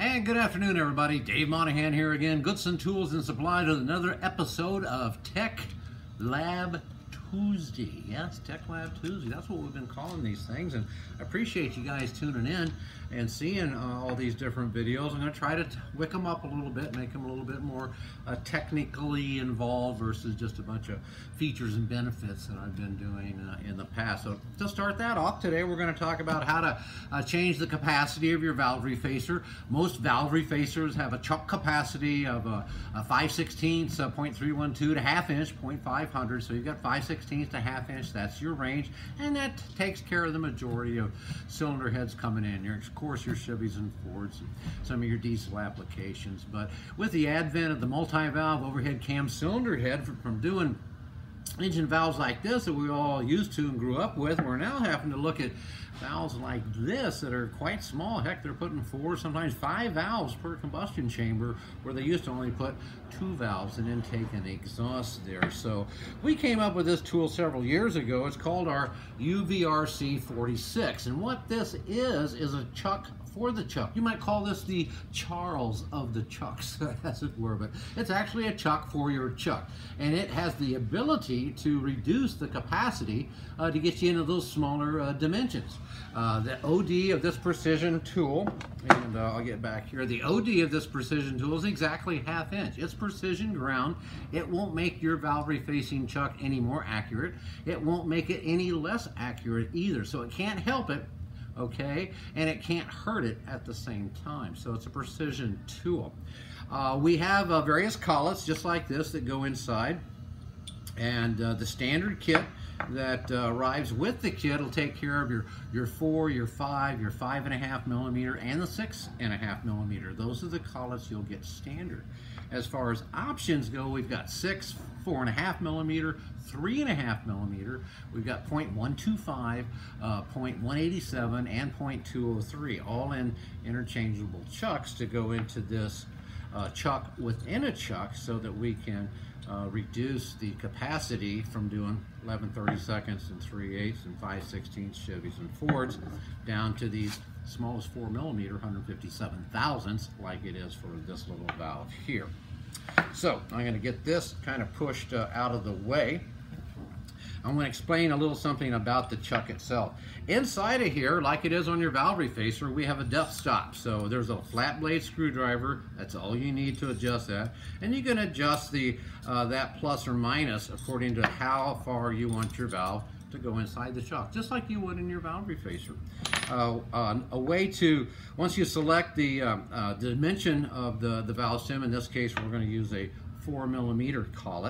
And good afternoon, everybody. Dave Monahan here again. Goodson Tools and Supplies with another episode of Tech Lab Tuesday. Yes, Tech Lab Tuesday. That's what we've been calling these things. And I appreciate you guys tuning in and seeing all these different videos. I'm going to try to wick them up a little bit, make them a little bit more technically involved versus just a bunch of features and benefits that I've been doing in the past. So to start that off, today we're going to talk about how to change the capacity of your valve refacer. Most valve refacers have a chuck capacity of a 5/16 .312 to ½ inch, 0.500. So you've got 5/16 to ½ inch. That's your range, and that takes care of the majority of cylinder heads coming in. Of course, your Chevys and Fords, and some of your diesel applications. But with the advent of the multi-valve overhead cam cylinder head from doing engine valves like this that we all used to and grew up with, we're now having to look at valves like this that are quite small. Heck, they're putting 4, sometimes 5 valves per combustion chamber, where they used to only put 2 valves, an intake and exhaust there. So we came up with this tool several years ago. It's called our UVRC 46, and what this is a chuck for the chuck. You might call this the Charles of the chucks, as it were, but it's actually a chuck for your chuck. And it has the ability to reduce the capacity to get you into those smaller dimensions. The OD of this precision tool, and I'll get back here, the OD of this precision tool is exactly ½ inch. It's precision ground. It won't make your valve refacing chuck any more accurate. It won't make it any less accurate either, so it can't help it. Okay, and it can't hurt it at the same time. So it's a precision tool. We have various collets just like this that go inside, and the standard kit that arrives with the kit will take care of your 4, your 5, your 5.5 millimeter, and the 6.5 millimeter. Those are the collets you'll get standard. As far as options go, we've got 6, 4.5 millimeter, 3.5 millimeter. We've got 0.125, 0.187, and 0.203, all in interchangeable chucks to go into this chuck within a chuck, so that we can reduce the capacity from doing 11/32 and 3/8 and 5/16 Chevys and Fords down to these smallest 4 millimeter 157 thousandths, like it is for this little valve here. So I'm going to get this kind of pushed out of the way. I'm going to explain a little something about the chuck itself. Inside of here, like it is on your valve refacer, we have a depth stop. So there's a flat blade screwdriver. That's all you need to adjust that. And you can adjust the that plus or minus according to how far you want your valve to go inside the chuck, just like you would in your valve refacer. A way to, once you select the dimension of the valve stem, in this case we're going to use a 4 millimeter collet,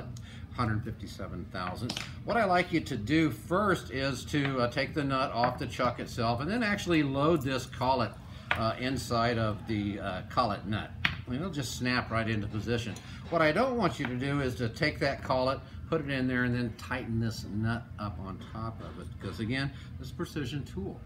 157 thousandths. What I like you to do first is to take the nut off the chuck itself, and then actually load this collet inside of the collet nut. It'll just snap right into position. What I don't want you to do is to take that collet, put it in there, and then tighten this nut up on top of it, because again, this is a precision tool.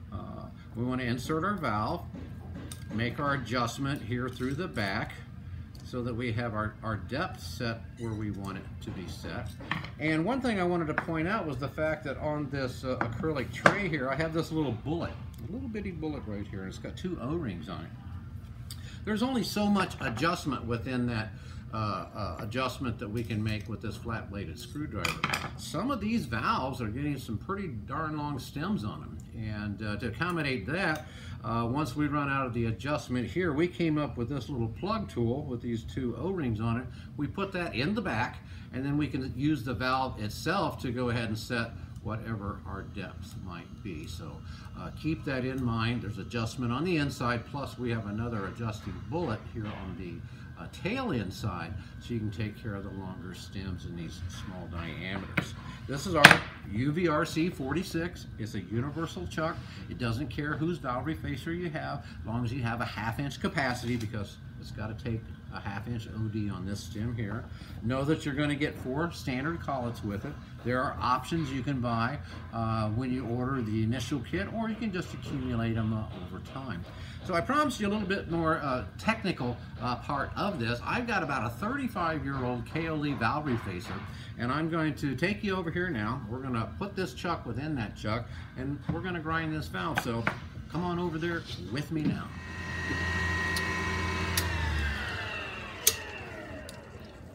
We want to insert our valve, make our adjustment here through the back, so that we have our depth set where we want it to be set. And one thing I wanted to point out was the fact that on this acrylic tray here, I have this little bullet, a little bitty bullet right here, and it's got 2 O-rings on it. There's only so much adjustment within that adjustment that we can make with this flat bladed screwdriver. Some of these valves are getting some pretty darn long stems on them, and to accommodate that, once we run out of the adjustment here, we came up with this little plug tool with these 2 O-rings on it. We put that in the back, and then we can use the valve itself to go ahead and set whatever our depth might be. So keep that in mind. There's adjustment on the inside, plus we have another adjusting bullet here on the tail inside, so you can take care of the longer stems in these small diameters. This is our UVRC 46. It's a universal chuck. It doesn't care whose valve refacer you have, as long as you have a ½ inch capacity, because it's got to take a ½ inch OD on this stem here. Know that you're going to get 4 standard collets with it. There are options you can buy when you order the initial kit, or you can just accumulate them over time. So I promised you a little bit more technical part of this. I've got about a 35-year-old KOL valve refacer, and I'm going to take you over here now. We're going to put this chuck within that chuck, and we're going to grind this valve. So come on over there with me now.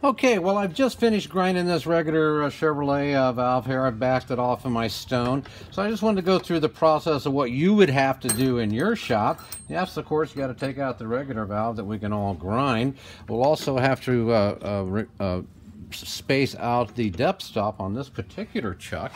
Okay, well, I've just finished grinding this regular Chevrolet valve here. I've backed it off of my stone. So I just wanted to go through the process of what you would have to do in your shop. Yes, of course, you got to take out the regular valve that we can all grind. We'll also have to space out the depth stop on this particular chuck.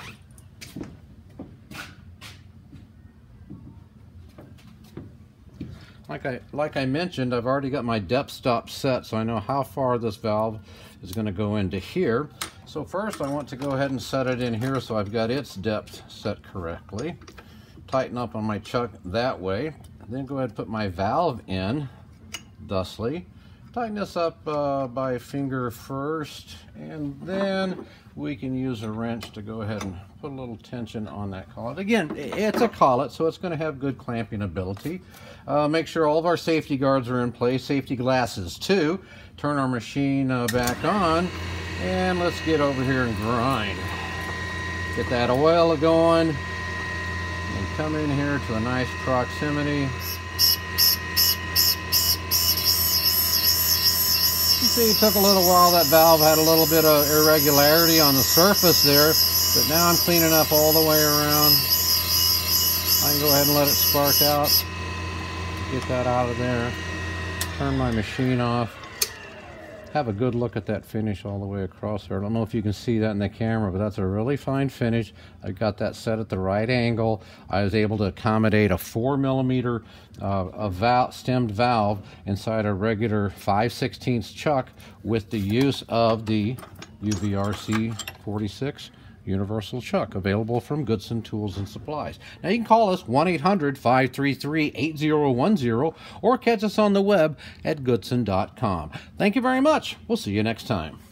Like I mentioned, I've already got my depth stop set, so I know how far this valve is going to go into here. So first I want to go ahead and set it in here so I've got its depth set correctly. Tighten up on my chuck that way. Then go ahead and put my valve in thusly. Tighten this up by finger first, and then we can use a wrench to go ahead and put a little tension on that collet. Again, it's a collet, so it's going to have good clamping ability. Make sure all of our safety guards are in place, safety glasses too. Turn our machine back on, and let's get over here and grind. Get that oil going, and come in here to a nice proximity. You see, it took a little while. That valve had a little bit of irregularity on the surface there, but now I'm cleaning up all the way around. I can go ahead and let it spark out. Get that out of there. Turn my machine off. Have a good look at that finish all the way across there. I don't know if you can see that in the camera, but that's a really fine finish. I got that set at the right angle. I was able to accommodate a 4mm stemmed valve inside a regular 5/16 chuck with the use of the UVRC 46 universal chuck, available from Goodson Tools and Supplies. Now you can call us 1-800-533-8010 or catch us on the web at goodson.com. Thank you very much. We'll see you next time.